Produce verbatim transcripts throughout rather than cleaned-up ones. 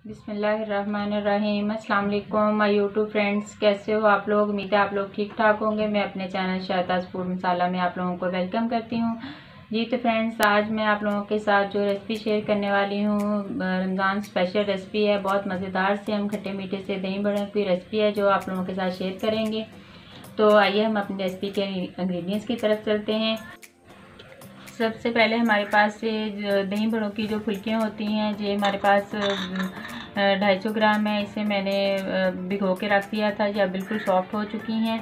बिस्मिल्लाहिर्रहमानिर्रहीम। अस्सलाम वालेकुम माय यूट्यूब फ्रेंड्स, कैसे हो आप लोग। उम्मीद है आप लोग ठीक ठाक होंगे। मैं अपने चैनल शहताज फूड मसाला में आप लोगों को वेलकम करती हूँ। जी तो फ्रेंड्स, आज मैं आप लोगों के साथ जो रेसिपी शेयर करने वाली हूँ, रमज़ान स्पेशल रेसिपी है। बहुत मज़ेदार से हम खट्टे मीठे से दही बड़े की रेसिपी है जो आप लोगों के साथ शेयर करेंगे। तो आइए हम अपनी रेसिपी के इंग्रेडिएंट्स की तरफ चलते हैं। सबसे पहले हमारे पास ये दही बड़ों की जो फुल्कियाँ होती हैं, ये हमारे पास ढाई सौ ग्राम है। इसे मैंने भिगो के रख दिया था, यह बिल्कुल सॉफ्ट हो चुकी हैं।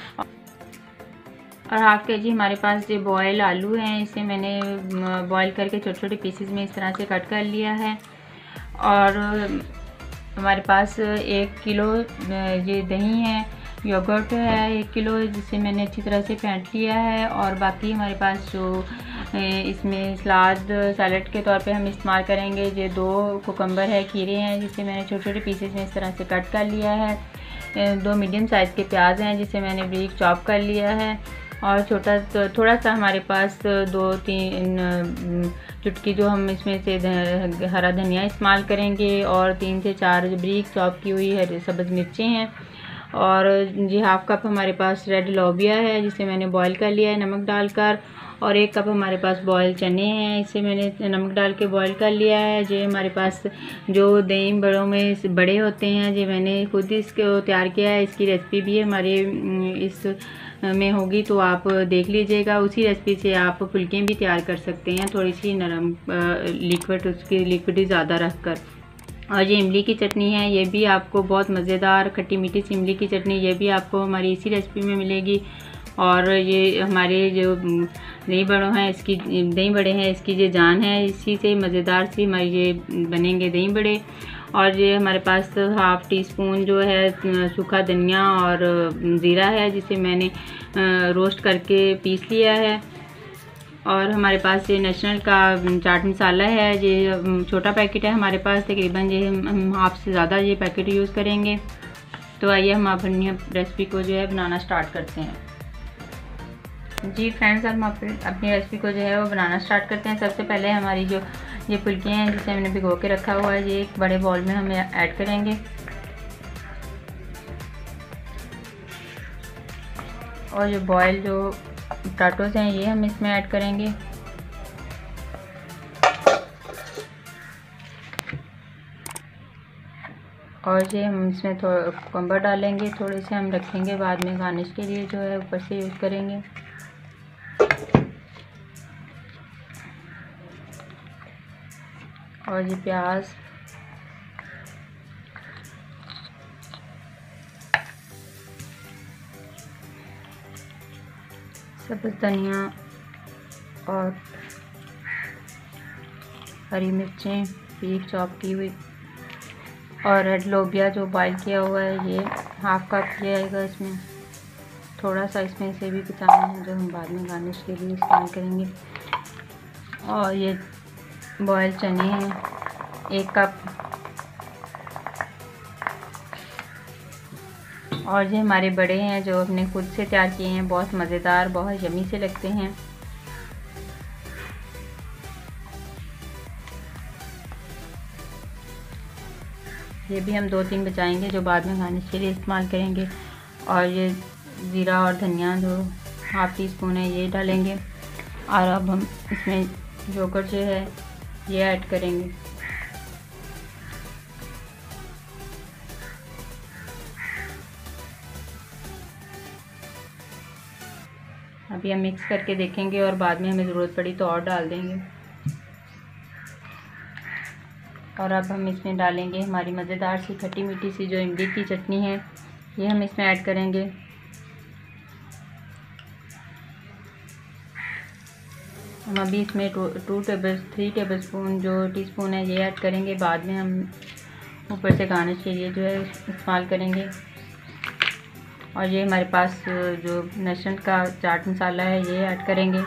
और हाफ़ के जी हमारे पास ये बॉयल आलू हैं, इसे मैंने बॉयल करके छोटे छोटे पीसेस में इस तरह से कट कर लिया है। और हमारे पास एक किलो ये दही है, योगर्ट है एक किलो, जिसे मैंने अच्छी तरह से फेंट लिया है। और बाकी हमारे पास जो इसमें सलाद सैलड के तौर पे हम इस्तेमाल करेंगे, ये दो कुकम्बर है, खीरे हैं, जिसे मैंने छोटे छोटे पीसेस में इस तरह से कट कर लिया है। दो मीडियम साइज़ के प्याज हैं, जिसे मैंने ब्रीक चॉप कर लिया है। और छोटा थोड़ा सा हमारे पास दो तीन चुटकी जो हम इसमें से हरा धनिया इस्तेमाल करेंगे, और तीन से चार ब्रीक चॉप की हुई हरी सब्ज़ मिर्चें हैं। और जी हाफ़ कप हमारे पास रेड लोबिया है, जिसे मैंने बॉईल कर लिया है नमक डालकर। और एक कप हमारे पास बॉयल चने हैं, इसे मैंने नमक डाल के बॉईल कर लिया है। ये हमारे पास जो दही बड़ों में बड़े होते हैं, ये मैंने खुद इसको तैयार किया है। इसकी रेसिपी भी हमारे इस में होगी, तो आप देख लीजिएगा। उसी रेसिपी से आप फुल्कियाँ भी तैयार कर सकते हैं, थोड़ी सी नरम लिक्विड, उसकी लिक्विड ज़्यादा रख कर। और ये इमली की चटनी है, ये भी आपको बहुत मज़ेदार खट्टी मीठी सी इमली की चटनी, ये भी आपको हमारी इसी रेसिपी में मिलेगी। और ये हमारे जो दही बड़ों हैं, इसकी दही बड़े हैं, इसकी ये जान है, इसी से मज़ेदार सी हमारे ये बनेंगे दही बड़े। और ये हमारे पास हाफ़ टी स्पून जो है सूखा धनिया और ज़ीरा है, जिसे मैंने रोस्ट करके पीस लिया है। और हमारे पास ये नेशनल का चाट मसाला है, ये छोटा पैकेट है हमारे पास, तकरीबन ये हम हाफ से ज़्यादा ये पैकेट यूज़ करेंगे। तो आइए हम अपनी रेसिपी को जो है बनाना स्टार्ट करते हैं। जी फ्रेंड्स, हम अपनी रेसिपी को जो है वो बनाना स्टार्ट करते हैं। सबसे पहले हमारी जो ये फुल्कियाँ हैं, जिसे हमने भिगो के रखा हुआ है, ये एक बड़े बाउल में हम ऐड करेंगे। और जो बॉयल जो पोटैटोज़ हैं, ये हम इसमें ऐड करेंगे। और ये हम इसमें थोड़ा कुकम्बर डालेंगे, थोड़े से हम रखेंगे बाद में गार्निश के लिए, जो है ऊपर से यूज़ करेंगे। और ये प्याज, सब्ज़ धनिया और हरी मिर्चें बारीक चॉप की हुई, और रेड लोबिया जो बॉईल किया हुआ है, ये हाफ़ कप जाएगा इसमें। थोड़ा सा इसमें से भी बचाना है, जो हम बाद में गार्निश के लिए इस्तेमाल करेंगे। और ये बॉयल चने हैं एक कप। और ये हमारे बड़े हैं, जो हमने खुद से तैयार किए हैं, बहुत मज़ेदार, बहुत यमी से लगते हैं। ये भी हम दो तीन बचाएंगे, जो बाद में गार्निश के लिए इस्तेमाल करेंगे। और ये ज़ीरा और धनिया जो हाफ़ टी स्पून है, ये डालेंगे। और अब हम इसमें योगर्ट जो है ये ऐड करेंगे। अभी हम मिक्स करके देखेंगे, और बाद में हमें ज़रूरत पड़ी तो और डाल देंगे। और अब हम इसमें डालेंगे हमारी मज़ेदार सी खट्टी मीठी सी जो इमली की चटनी है, ये हम इसमें ऐड करेंगे। हम अभी इसमें two two table three tablespoon जो टीस्पून है, ये ऐड करेंगे। बाद में हम ऊपर से गार्निश के लिए जो है इस्तेमाल करेंगे। और ये हमारे पास जो नेशनल का चाट मसाला है, ये ऐड करेंगे।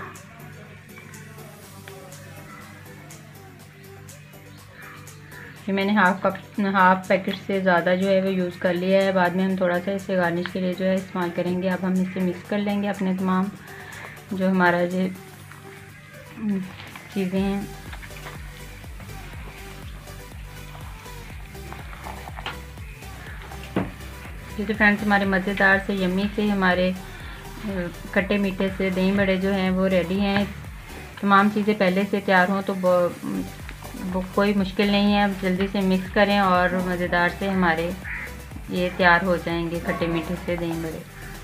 ये मैंने हाफ़ कप हाफ़ पैकेट से ज़्यादा जो है वो यूज़ कर लिया है। बाद में हम थोड़ा सा इसे गार्निश के लिए जो है इस्तेमाल करेंगे। अब हम इसे मिक्स कर लेंगे अपने तमाम जो हमारा ये चीज़ें हैं। देखिए फ्रेंड्स, हमारे मज़ेदार से यम्मी से हमारे खट्टे मीठे से दही बड़े जो हैं वो रेडी हैं। तमाम चीज़ें पहले से तैयार हों तो वो कोई मुश्किल नहीं है। जल्दी से मिक्स करें और मज़ेदार से हमारे ये तैयार हो जाएंगे खट्टे मीठे से दही बड़े।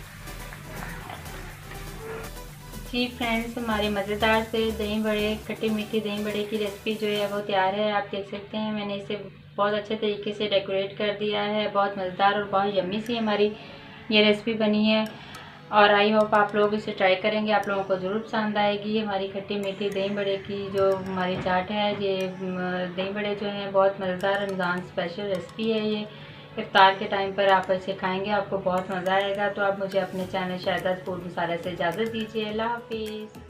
जी फ्रेंड्स, हमारे मज़ेदार से दही बड़े खट्टे मीठे दही बड़े की रेसिपी जो है वो तैयार है। आप देख सकते हैं मैंने इसे बहुत अच्छे तरीके से डेकोरेट कर दिया है। बहुत मज़ेदार और बहुत यम्मी सी हमारी ये रेसिपी बनी है और आई होप आप लोग इसे ट्राई करेंगे, आप लोगों को ज़रूर पसंद आएगी। हमारी खट्टी मीठी दही बड़े की जो हमारी चाट है, ये दही बड़े जो हैं बहुत मज़ेदार रमज़ान स्पेशल रेसिपी है। ये इफ्तार के टाइम पर आप इसे खाएंगे, आपको बहुत मज़ा आएगा। तो आप मुझे अपने चैनल शाहिदाज़ फूड मसाला से इजाज़त दीजिए। अल्लाह हाफिज़।